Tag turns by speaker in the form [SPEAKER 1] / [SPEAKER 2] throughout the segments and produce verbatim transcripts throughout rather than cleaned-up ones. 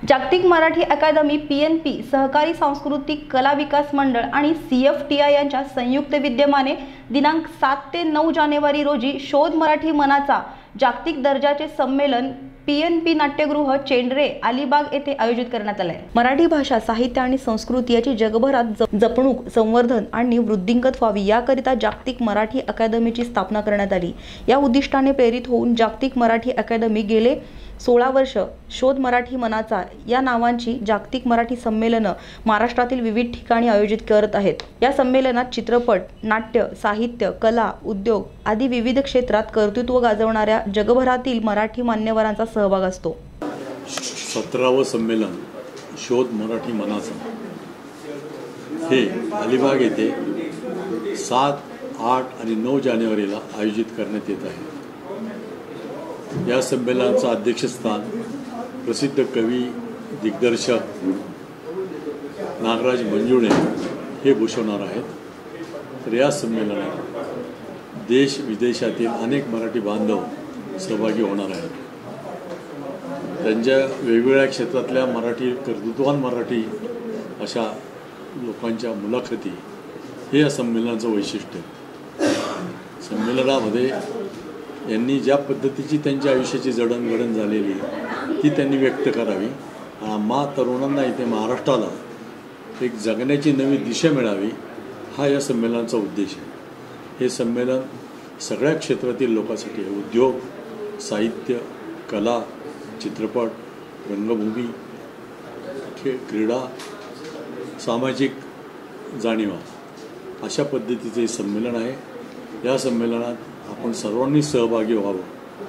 [SPEAKER 1] जागतिक मराठी अकादमी P N P सहकारी सांस्कृतिक कला विकास मंडळ आणि सी एफ टी आय यांच्या संयुक्त विद्यमाने दिनांक सात ते नऊ जानेवारी रोजी शोध मराठी मनाचा जागतिक दर्जाचे संमेलन पी एन पी नाट्यगृह चेंडरे अलिबाग येथे आयोजित करण्यात आले। मराठी भाषा साहित्य आणि संस्कृती याची जगभरात जपणूक संवर्धन आणि वृद्धिंगत व्हावी याकरिता जागतिक मराठी अकादमीची स्थापना करण्यात आली। या उद्दिष्टाने प्रेरित होऊन जागतिक मराठी अकादमी गेले सोळा वर्ष शोध मराठी मनाचा या नावांची जागतिक मराठी संमेलन महाराष्ट्रातील विविध ठिकाणी आयोजित करत आहेत। या संमेलनात चित्रपट, नाट्य, साहित्य, कला, उद्योग आदी विविध क्षेत्रात कर्तृत्व गाजवणाऱ्या जगभरातील मराठी मान्यवरांचा सहभाग असतो।
[SPEAKER 2] सतरावं संमेलन शोध मराठी मनाचा हे अलिबाग येथे सात, आठ आणि नऊ जानेवारीला आयोजित करण्यात येत आहे। या संमेलनाचं अध्यक्षस्थान प्रसिद्ध कवी दिग्दर्शक नागराज मंजुळे हे भूषवणार आहेत। तर या संमेलनात देश विदेशातील अनेक मराठी बांधव सहभागी होणार आहेत। त्यांच्या वेगवेगळ्या क्षेत्रातल्या मराठी कर्तृत्ववान मराठी अशा लोकांच्या मुलाखती हे या संमेलनाचं वैशिष्ट्य आहे। संमेलनामध्ये यांनी ज्या पद्धतीची त्यांच्या आयुष्याची जडणघडण झालेली ती त्यांनी व्यक्त करावी आणि आम्हा तरुणांना इथे महाराष्ट्राला एक जगण्याची नवी दिशा मिळावी हा या संमेलनाचा उद्देश आहे। हे संमेलन सगळ्या क्षेत्रातील लोकांसाठी आहे। उद्योग, साहित्य, कला, चित्रपट, रंगभूमी, खेळ, क्रीडा, सामाजिक जाणीवा अशा पद्धतीचे हे संमेलन आहे। या संमेलनात आपण सर्वांनी सहभागी व्हावं।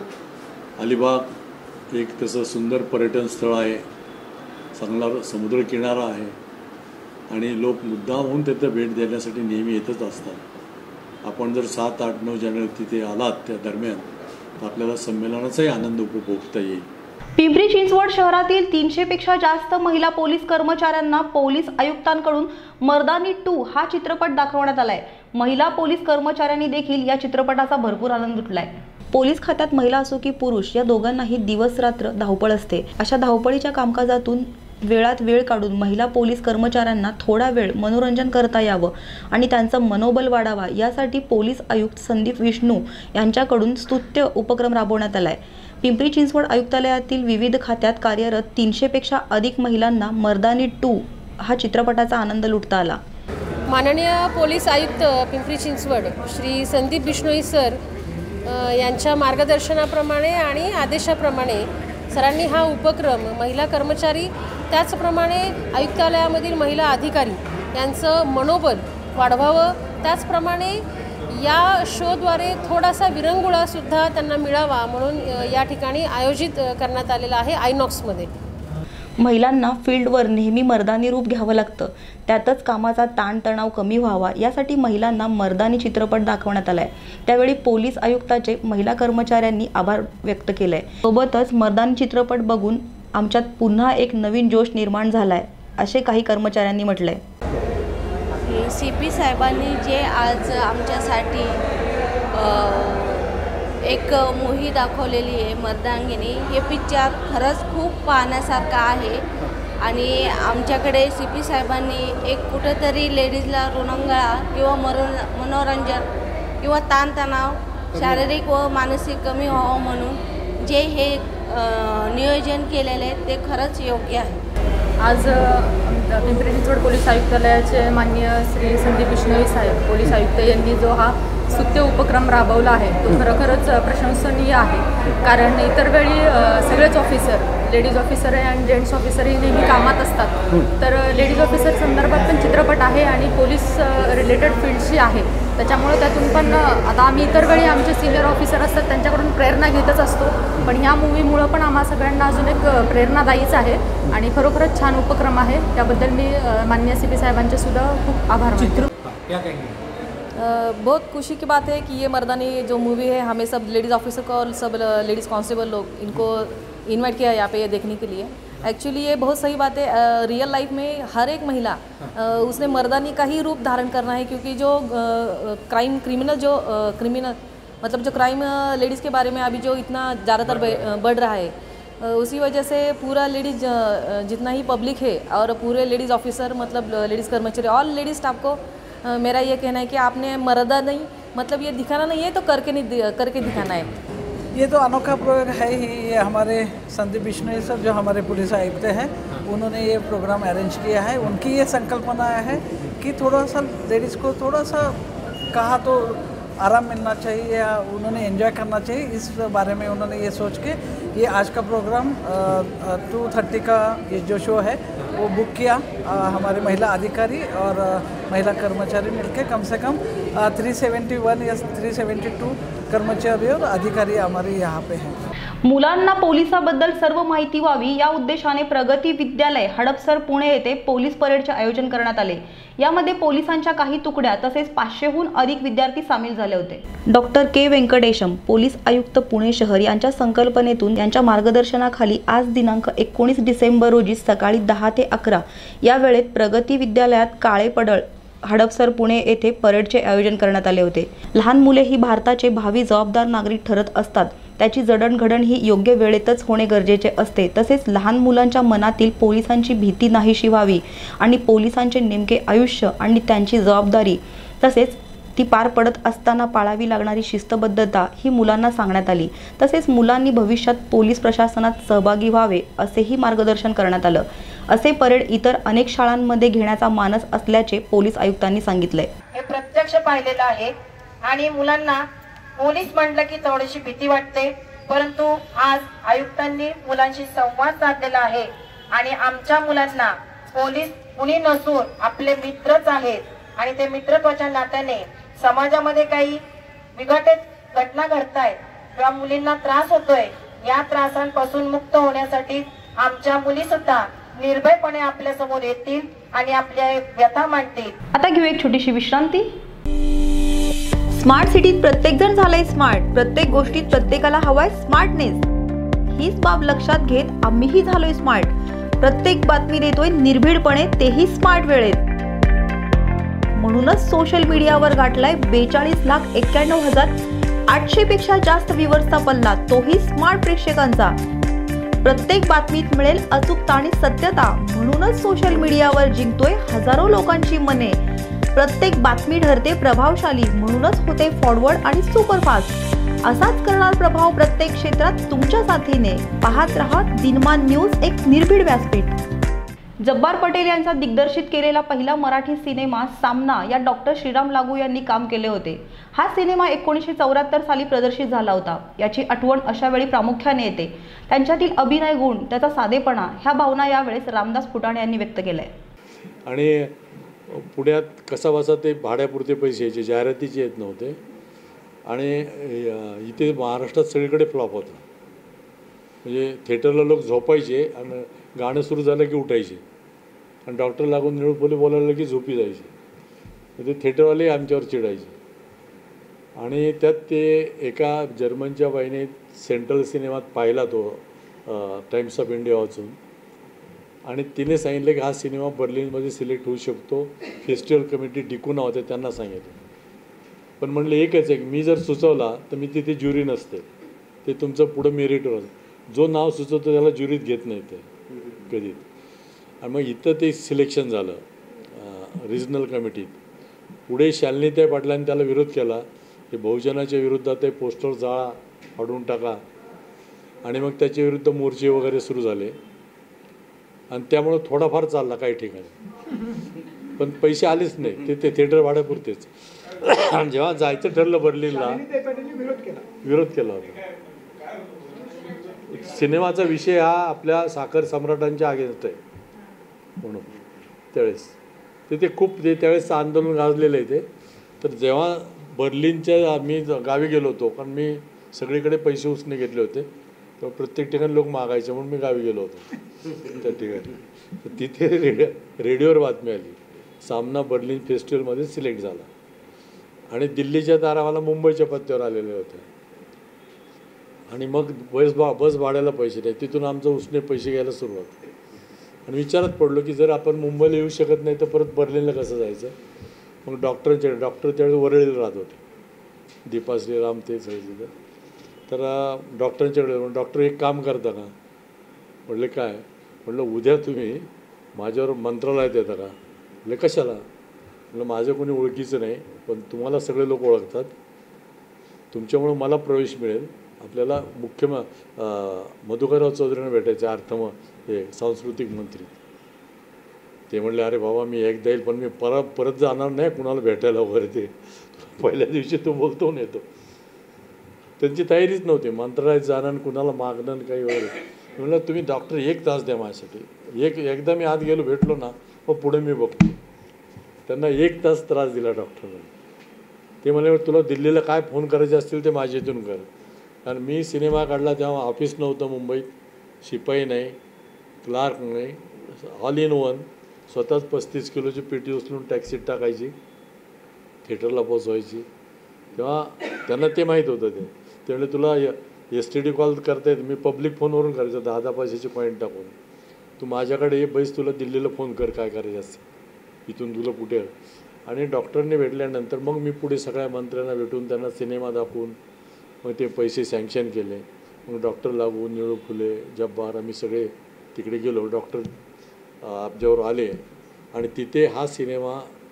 [SPEAKER 2] अलिबाग एक तसं सुंदर पर्यटन स्थळ आहे, चांगला समुद्रकिनारा आहे आणि लोक मुद्दाम होऊन तिथे भेट देण्यासाठी नेहमी येतच असतात। आपण जर सात, आठ, नऊ जानेवारी तिथे आलात त्या दरम्यान तर आपल्याला संमेलनाचाही आनंद उपभोगता येईल।
[SPEAKER 1] पिंपरी चिंचवड शहरातील तीनशे पेक्षा जास्त महिला पोलीस कर्मचाऱ्यांना पोलीस आयुक्तांकडून मर्दानी टू हा चित्रपट दाखवण्यात आलाय। महिला पोलीस कर्मचाऱ्यांनी देखील या चित्रपटाचा भरपूर आनंद लुटलाय। पोलीस खात्यात महिला असो की पुरुष या दोघांनाही दिवस रात्र धावपळ असते। अशा धावपळीच्या कामकाजातून वेळात वेळ काढून महिला पोलीस कर्मचाऱ्यांना थोडा वेळ मनोरंजन करता यावं आणि त्यांचं मनोबल वाढावा यासाठी पोलीस आयुक्त संदीप विष्णू यांच्याकडून स्तुत्य उपक्रम राबवण्यात आलाय। पिंपरी चिंचवड आयुक्तालयातील विविध खात्यात कार्यरत तीनशे पेक्षा अधिक महिलांना मर्दानी टू हा चित्रपटाचा आनंद लुटता आला।
[SPEAKER 3] माननीय पोलीस आयुक्त पिंपरी चिंचवड श्री संदीप बिश्नोई सर यांच्या मार्गदर्शनाप्रमाणे आणि आदेशाप्रमाणे सरांनी हा उपक्रम महिला कर्मचारी त्याचप्रमाणे आयुक्तालयामधील महिला अधिकारी यांचं मनोबल वाढवावं, त्याचप्रमाणे या शोद्वारे थोडासा विरंगुळासुद्धा त्यांना मिळावा म्हणून या ठिकाणी आयोजित करण्यात आलेला आहे आयनॉक्समध्ये।
[SPEAKER 1] महिलांना फील्डवर नेहमी मर्दानी रूप घ्यावं लागतं, त्यातच कामाचा ताणतणाव कमी व्हावा यासाठी महिलांना मर्दानी चित्रपट दाखवण्यात आलाय। त्यावेळी पोलीस आयुक्ताचे महिला कर्मचाऱ्यांनी आभार व्यक्त केले। सोबतच मर्दानी चित्रपट बघून आमच्यात पुन्हा एक नवीन जोश निर्माण झालाय असे काही कर्मचाऱ्यांनी म्हटलंय।
[SPEAKER 4] सी पी साहेबांनी जे आज आमच्यासाठी एक मूव्ही दाखवलेली आहे मर्दांगिनी, हे पिक्चर खरंच खूप पाहण्यासारखं आहे आणि आमच्याकडे सी पी साहेबांनी एक कुठेतरी लेडीजला रुणंगळा किंवा मरो मनोरंजन किंवा ताणतणाव शारीरिक व मानसिक कमी व्हावं म्हणून जे हे नियोजन केलेले आहे ते खरंच योग्य आहे।
[SPEAKER 5] आज पिंपरी चिंचवड पोलीस आयुक्तालयाचे माननीय श्री संदीप बिश्नोई साहेब पोलीस आयुक्त यांनी जो हा स्तुत्य उपक्रम राबवला आहे तो खरोखरच प्रशंसनीय आहे। कारण इतर वेळी सगळेच ऑफिसर लेडीज ऑफिसर आणि जेंट्स ऑफिसर हे नेहमी कामात असतात, तर लेडीज ऑफिसर संदर्भात पण चित्रपट आहे आणि पोलीस रिलेटेड फील्डशी आहे, त्याच्यामुळे त्यातून पण आता आम्ही इतर वेळी आमचे सिनियर ऑफिसर असतात त्यांच्याकडून प्रेरणा घेतच असतो, पण ह्या मूव्हीमुळं पण आम्हा सगळ्यांना अजून एक प्रेरणादायीच आहे आणि खरोखरच छान उपक्रम आहे। त्याबद्दल मी माननीय सी पी साहेबांचे सुद्धा खूप आभार मानते।
[SPEAKER 6] बहुत खुशी की बात है कि ये मर्दानी जो मूवी है हमें सब लेडीज़ ऑफिसर को और सब लेडीज़ कांस्टेबल लोग इनको इनवाइट किया यहाँ पे ये देखने के लिए। एक्चुअली ये बहुत सही बात है। रियल लाइफ में हर एक महिला उसने मर्दानी का ही रूप धारण करना है, क्योंकि जो क्राइम क्रिमिनल जो क्रिमिनल मतलब जो क्राइम लेडीज़ के बारे में अभी जो इतना ज़्यादातर बढ़ रहा है, अ, उसी वजह से पूरा लेडीज जितना ही पब्लिक है और पूरे लेडीज़ ऑफिसर मतलब लेडीज़ कर्मचारी ऑल लेडीज़ स्टाफ को अ, मेरा ये कहना है कि आपने मर्दा नहीं मतलब ये दिखाना नहीं है तो करके नहीं करके दिखाना है।
[SPEAKER 7] ये तो अनोखा प्रयोग है ही। ये हमारे संदीप बिश्नोई सर जो हमारे पुलिस आयुक्त हैं उन्होंने ये प्रोग्राम अरेंज किया है। उनकी ये संकल्पना है कि थोड़ा सा लेडीज़ को थोड़ा सा कहा तो आराम मिलना चाहिए या उन्होंने एंजॉय करना चाहिए, इस बारे में उन्होंने ये सोच के ये आज का प्रोग्राम टू थर्टी का ये जो शो है वो बुक किया। आ, हमारे महिला अधिकारी और आ, महिला कर्मचारी मिलके कम से कम थ्री सेवेंटी वन या थ्री सेवेंटी टू कर्मचारी और अधिकारी हमारे यहाँ पे हैं।
[SPEAKER 1] मुलांना पोलिसाबद्दल सर्व माहिती व्हावी या उद्देशाने प्रगती विद्यालय हडपसर पुणे येथे पोलीस परेडचे आयोजन करण्यात आले। यामध्ये पोलिसांच्या काही तुकड्या तसेच पाचशेहून अधिक विद्यार्थी सामील झाले होते। डॉक्टर के वेंकटेशम पोलीस आयुक्त पुणे शहर यांच्या संकल्पनेतून यांच्या मार्गदर्शनाखाली आज दिनांक एकोणीस डिसेंबर रोजी सकाळी दहा ते अकरा या वेळेत प्रगती विद्यालयात काळे पडळ हडपसर पुणे येथे परेडचे आयोजन करण्यात आले होते। लहान मुले ही भारताचे भावी जबाबदार नागरिक ठरत असतात, त्याची जडणघडण ही योग्य वेळेतच होणे गरजेचे असते। तसेच लहान मुलांच्या मनातील पोलिसांची भीती नाहीशी व्हावी आणि पोलिसांचे नेमके आयुष्य आणि त्यांची जबाबदारी तसेच ती पार पडत असताना पाळावी लागणारी शिस्तबद्धता ही मुलांना सांगण्यात आली। तसेच मुलांनी भविष्यात पोलीस प्रशासनात सहभागी व्हावे असेही मार्गदर्शन करण्यात आलं। असे परेड इतर अनेक शाळांमध्ये घेण्याचा मानस असल्याचे पोलीस आयुक्तांनी सांगितले।
[SPEAKER 8] हे प्रत्यक्ष पाहिलेलं आहे आणि मुलांना पोलीस म्हटलं की थोडीशी भीती वाटते, परंतु आज आयुक्तांनी मुलांशी संवाद साधलेला आहे आणि आमच्या मुलांना पोलीस कुणी नसून आपले मित्रच आहेत आणि ते मित्रत्वाच्या नात्याने समाजामध्ये काही विघटित घटना घडतायत किंवा मुलींना त्रास होतोय, या त्रासांपासून मुक्त होण्यासाठी आमच्या मुली सुद्धा निर्भयपणे आपल्या समोर येतील आणि आपल्या व्यथा मांडतील।
[SPEAKER 1] आता घेऊ एक छोटीशी विश्रांती। स्मार्ट सिटीत प्रत्येक जण झालाय स्मार्ट, प्रत्येक गोष्टीत प्रत्येकाला हवाय स्मार्टनेस। हीच बाब लक्षात घेत आम्हीही झालोय स्मार्ट। प्रत्येक बातमी देतोय निर्भीडपणे, तेही स्मार्ट वेळेत। म्हणूनच सोशल मीडियावर गाठलाय बेचाळीस लाख एक्क्याण्णव हजार आठशे पेक्षा जास्त व्ह्यूअर्सचा पल्ला, तोही स्मार्ट प्रेक्षकांचा। प्रत्येक बातमीत मिळेल अचूकता आणि सत्यता, म्हणूनच सोशल मीडियावर जिंकतोय हजारो लोकांची मने। प्रत्येक बातमी ठरते प्रभावशाली, म्हणूनच होते फॉरवर्ड आणि सुपरफास्ट। असाच करणार प्रभाव प्रत्येक क्षेत्रात तुमच्या साथीने। पाहत रहा दिनमान न्यूज, एक निर्भीड व्यासपीठ। जब्बार पटेल यांचा दिग्दर्शित केलेला पहिला मराठी सिनेमा सामना या डॉक्टर श्रीराम लागू यांनी काम केले होते। हा सिनेमा एकोणीसशे चौऱ्याहत्तर साली प्रदर्शित झाला होता। याची आठवण अशा वेळी प्रामुख्याने येते। त्यांच्यातील अभिनय गुण, त्याचा साधेपणा ह्या भावना यावेळेस रामदास फुटाणे यांनी व्यक्त केल्या।
[SPEAKER 2] आणि पुण्यात कसा बसा ते भाड्यापुरते पैसे यायचे, जाहिरातीचे येत नव्हते आणि इथे महाराष्ट्रात सगळीकडे फ्लॉप होता। म्हणजे थिएटरला लोक झोपायचे आणि गाणं सुरू झालं की उठायचे आणि डॉक्टर लागून निळूपोली बोलायला की झोपी जायचे। म्हणजे थिएटरवाले आमच्यावर चिडायचे आणि त्यात ते एका जर्मनच्या बाईने सेंट्रल सिनेमात पाहिला तो टाइम्स ऑफ इंडिया वाचून आणि तिने सांगितलं की हा सिनेमा बर्लिनमध्ये सिलेक्ट होऊ शकतो। फेस्टिवल कमिटी टिकून होते त्यांना सांगितलं, पण म्हणलं एकच आहे की मी जर सुचवला तर मी तिथे ज्युरी नसते, ते तुमचं पुढं मेरिटवर जो नाव सुचवतो त्याला ज्युरीत घेत नाही ते कधी। आणि मग इथं ते सिलेक्शन झालं रिजनल कमिटीत। पुढे शालिनीताई पाटलांनी त्याला विरोध केला की बहुजनाच्या विरुद्धात ते पोस्टर जाळा, फाडून टाका आणि मग त्याच्या विरुद्ध मोर्चे वगैरे सुरू झाले आणि त्यामुळे थोडाफार चालला काही ठिकाणी, पण पैसे आलेच नाही, ते ते थिएटर भाड्यापुरतेच। आणि जेव्हा जायचं ठरलं बर्लिनला विरोध केला होता। सिनेमाचा विषय हा आपल्या साखर सम्राटांच्या अगेन्स्ट आहे म्हणून त्यावेळेस ते ते खूप ते त्यावेळेस आंदोलन गाजलेलं आहे ते। तर जेव्हा बर्लिनच्या आम्ही गावी गेलो होतो, कारण मी सगळीकडे पैसे उसने घेतले होते, तेव्हा प्रत्येक ठिकाणी लोक मागायचे म्हणून मी गावी गेलो होतो त्या ठिकाणी। तर तिथे रेडिओ रेडिओवर बातमी आली सामना बर्लिन फेस्टिवलमध्ये सिलेक्ट झाला आणि दिल्लीच्या तारा मला मुंबईच्या पत्त्यावर आलेले होते आणि मग बस बा बस भाड्याला पैसे नाही, तिथून आमचं उसने पैसे घ्यायला सुरुवात आणि विचारात पडलो की जर आपण मुंबईला येऊ शकत नाही तर परत बर्लिनला कसं जायचं। मग डॉक्टरांच्या डॉक्टर त्यावेळेस वरळीला राहत होते, दीपा श्रीराम ते सगळे तिथं। तर डॉक्टरांच्याकडे डॉक्टर एक काम करता का, म्हटले काय? म्हटलं उद्या तुम्ही माझ्यावर मंत्रालयात येता का? म्हटले कशाला? म्हटलं माझं कोणी ओळखीचं नाही, पण तुम्हाला सगळे लोक ओळखतात, तुमच्यामुळं मला प्रवेश मिळेल. आपल्याला मुख्य मधुकरराव चौधरींना भेटायचे, अर्थम हे सांस्कृतिक मंत्री. ते म्हणले अरे बाबा मी एकदा येईल, पण मी परत परत जाणार नाही कुणाला भेटायला वगैरे. ते पहिल्या दिवशी तो बोलतो न येतो. त्यांची तयारीच नव्हती मंत्रालयात जाणं, कुणाला मागणं काही वगैरे. म्हणलं तुम्ही डॉक्टर एक तास द्या माझ्यासाठी. एक एकदा मी आत गेलो भेटलो ना, मग पुढे मी बघतो. त्यांना एक तास त्रास दिला डॉक्टरने. ते म्हणले तुला दिल्लीला काय फोन करायचे असतील ते माझ्या इथून कर. कारण मी सिनेमा काढला तेव्हा ऑफिस नव्हतं मुंबईत, शिपाई नाही, क्लार्क नाही, ऑल इन वन. स्वतःच पस्तीस किलोची पेटी उचलून टॅक्सीत टाकायची, थिएटरला पोचवायची. तेव्हा त्यांना ते माहीत होतं. ते ते म्हणजे तुला एस टी डी कॉल करता येत, मी पब्लिक फोनवरून करायचं दहा दहा पैशाचे पॉईंट टाकून. तू माझ्याकडे ये बैस, तुला दिल्लीला फोन कर काय करायचं असतं, इथून तुला कुठे. आणि डॉक्टरने भेटल्यानंतर मग मी पुढे सगळ्या मंत्र्यांना भेटून त्यांना सिनेमा दाखवून मग ते पैसे सँक्शन केले. मग डॉक्टर लागू, निळू फुले, जब्बार आम्ही सगळे तिकडे गेलो. डॉक्टर आमच्यावर आले आणि तिथे हा सिनेमा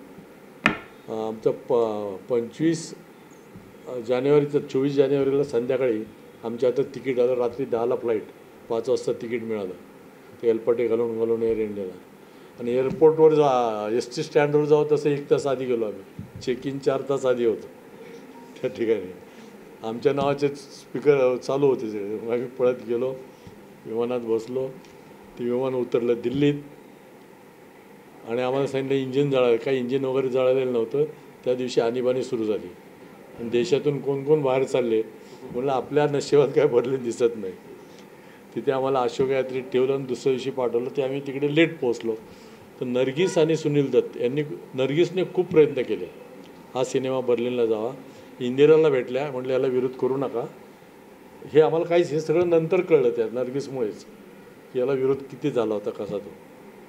[SPEAKER 2] आमचा प पंचवीस जानेवारीचं चोवीस जानेवारीला संध्याकाळी आमच्या हातात तिकीट आलं. रात्री दहाला फ्लाईट, पाच वाजता तिकीट मिळालं. ते एलपटे घालून घालून एअर इंडियाला. आणि एअरपोर्टवर जा एस टी स्टँडवर जाऊ तसं एक तास आधी गेलो आम्ही. चेक इन चार तास आधी होतो त्या ठिकाणी. आमच्या नावाचे स्पीकर चालू होते सगळे. आम्ही पळत गेलो, विमानात बसलो. ते विमान उतरलं दिल्लीत आणि आम्हाला सांगितलं इंजिन जळालं. काही इंजिन वगैरे जळालेलं नव्हतं. त्या दिवशी आणीबाणी सुरू झाली आणि देशातून कोण कोण बाहेर चालले. म्हणलं आपल्या नशिबात काय बदले दिसत नाही. तिथे आम्हाला अशोक यात्रेत ठेवलं आणि दुसऱ्या दिवशी पाठवलं. ते आम्ही तिकडे लेट पोचलो. तर नर्गिस आणि सुनील दत्त यांनी, नर्गिसने खूप प्रयत्न केले हा सिनेमा बर्लिनला जावा. इंदिराला भेटल्या, म्हटलं याला विरोध करू नका. हे आम्हाला काहीच, हे सगळं नंतर कळलं त्या नर्गिसमुळेच की याला विरोध किती झाला होता कसा तो.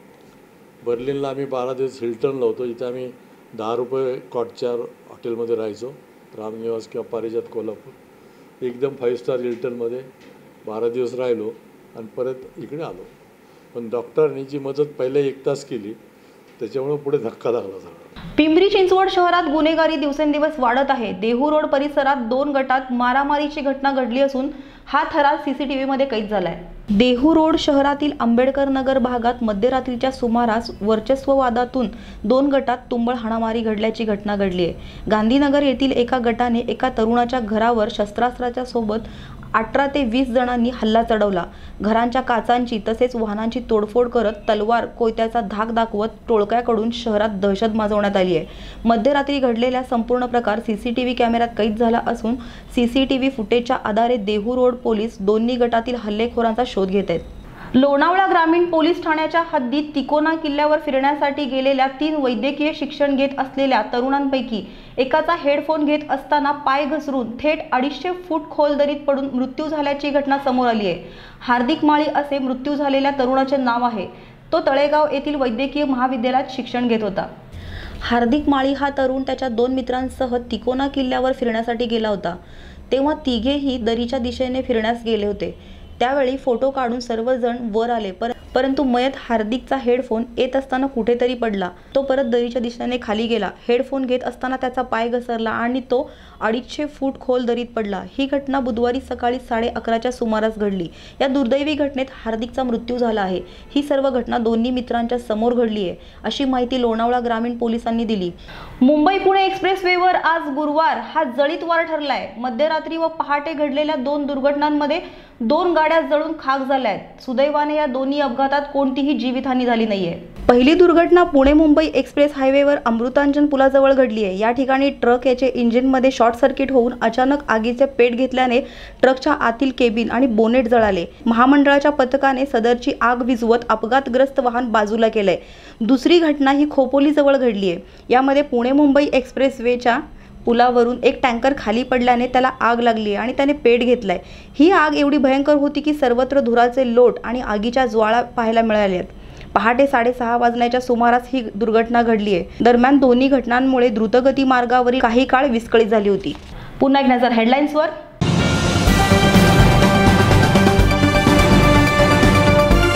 [SPEAKER 2] बर्लिनला आम्ही बारा दिवस हिल्टनला होतो, जिथे आम्ही दहा रुपये कॉटच्या हॉटेलमध्ये राहायचो, रामनिवास किंवा पारिजात कोल्हापूर. एकदम फाईव्ह स्टार हिल्टनमध्ये बारा दिवस राहिलो आणि परत इकडे आलो. पण डॉक्टरनी जी मदत पहिल्या एक तास केली त्याच्यामुळे पुढे धक्का लागला सगळा.
[SPEAKER 1] पिंपरी चिंचवड शहरात गुन्हेगारी दिवसेंदिवस वाढत आहे. देहू रोड परिसरात दोन गटात मारामारीची घटना घडली असून हा थरार सीसीटीव्हीमध्ये कैद झालाय. देहू रोड शहरातील आंबेडकर नगर भागात मध्यरात्रीच्या सुमारास वर्चस्ववादातून दोन गटात तुंबळ हाणामारी घडल्याची घटना घडली आहे. गांधीनगर येथील एका गटाने एका तरुणाच्या घरावर शस्त्रास्त्राच्या सोबत अठरा ते वीस जणांनी हल्ला चढवला. घरांच्या काचांची तसेच वाहनांची तोडफोड करत तलवार कोयत्याचा धाक दाखवत टोळक्याकडून शहरात दहशत माजवण्यात आली आहे. मध्यरात्री घडलेला संपूर्ण प्रकार सीसीटीव्ही कॅमेऱ्यात कैद झाला असून सीसीटीव्ही फुटेजच्या आधारे देहू रोड पोलीस दोन्ही गटातील हल्लेखोरांचा शोध घेत आहेत. लोणावळा ग्रामीण पोलीस ठाण्याच्या हद्दीत तिकोना किल्ल्यावर फिरण्यासाठी गेलेल्या तीन वैद्यकीय शिक्षण घेत असलेल्या तरुणांपैकी एकाचा हेडफोन घेत असताना पाय घसरून थेट अडीचशे फूट खोल दरीत पडून मृत्यू झाल्याची घटना समोर आली आहे. हार्दिक माळी असे मृत्यू झालेल्या तरुणाचे नाव आहे. तो तळेगाव येथील वैद्यकीय महाविद्यालयात शिक्षण घेत होता. हार्दिक माळी हा तरुण त्याच्या दोन मित्रांसह तिकोना किल्ल्यावर फिरण्यासाठी गेला होता. तेव्हा तिघेही दरीच्या दिशेने फिरण्यास गेले होते. त्यावेळी फोटो काढून सर्वजण वर आले, पर परंतु मयत हार्दिकचा हेडफोन येत असताना कुठेतरी पडला. तो परत दरीच्या दिशेने खाली गेला. हेडफोन घेत असताना त्याचा पाय घसरला आणि तो अडीचशे फूट खोल दरीत पडला. ही घटना बुधवारी सकाळी साडे अकराच्या सुमारास घडली. या दुर्दैवी घटनेत हार्दिकचा मृत्यू झाला आहे. ही सर्व घटना दोन्ही मित्रांच्या समोर घडली आहे, अशी माहिती लोणावळा ग्रामीण पोलिसांनी दिली. मुंबई पुणे एक्सप्रेसवेवर आज गुरुवार हा जळीत वार ठरलाय. मध्यरात्री व पहाटे घडलेल्या दोन दुर्घटनांमध्ये दोन गाड्या जळून खाक झाल्या आहेत. सुदैवाने या दोन्ही अपघातात कोणतीही जीवितहानी झाली नाहीये. पहिली दुर्घटना पुणे मुंबई एक्सप्रेस हायवेवर अमृतांजन पुलाजवळ घडली आहे. या ठिकाणी ट्रक याचे इंजिनमध्ये शॉर्ट सर्किट होऊन अचानक आगीचे पेट घेतल्याने ट्रकच्या आतील केबिन आणि बोनेट जळाले. महामंडळाच्या पथकाने सदरची आग विझवत अपघातग्रस्त वाहन बाजूला केलंय. दुसरी घटना ही खोपोलीजवळ घडली आहे. यामध्ये पुणे मुंबई एक्सप्रेसवेच्या पुलावरून एक टँकर खाली पडल्याने त्याला आग लागली आणि त्याने पेट घेतलाय. ही आग एवढी भयंकर होती की सर्वत्र धुराचे लोट आणि आगीच्या ज्वाळा पाहायला मिळाल्या. पहाटे साडेसहा वाजण्याच्या सुमारास ही दुर्घटना घडली आहे. दरम्यान दोन्ही घटनांमुळे द्रुतगती मार्गावरील काही काळ विस्कळीत झाली होती. पुन्हा एक नजर हेडलाईन्सवर.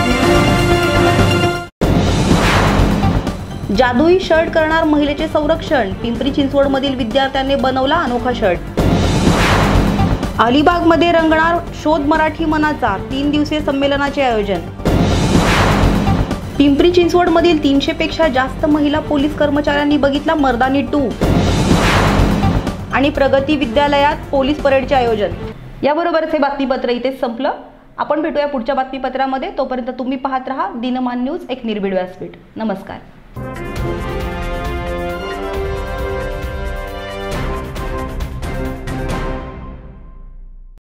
[SPEAKER 1] जादुई शर्ट करणार महिलेचे संरक्षण, पिंपरी चिंचवडमधील विद्यार्थ्यांनी बनवला अनोखा शर्ट. अलिबागमध्ये रंगणार शोध मराठी मनाचा, तीन दिवसीय संमेलनाचे आयोजन. पिंपरी चिंचवडमधील तीनशे पेक्षा जास्त महिला पोलीस कर्मचाऱ्यांनी बघितला मर्दानी टू. आणि प्रगती विद्यालयात पोलीस परेडचे आयोजन. याबरोबरच हे बातमीपत्र इथेच संपलं. आपण भेटूया पुढच्या बातमीपत्रामध्ये. तोपर्यंत तुम्ही पाहत रहा दिनमान न्यूज, एक निर्भीड व्यासपीठ. नमस्कार.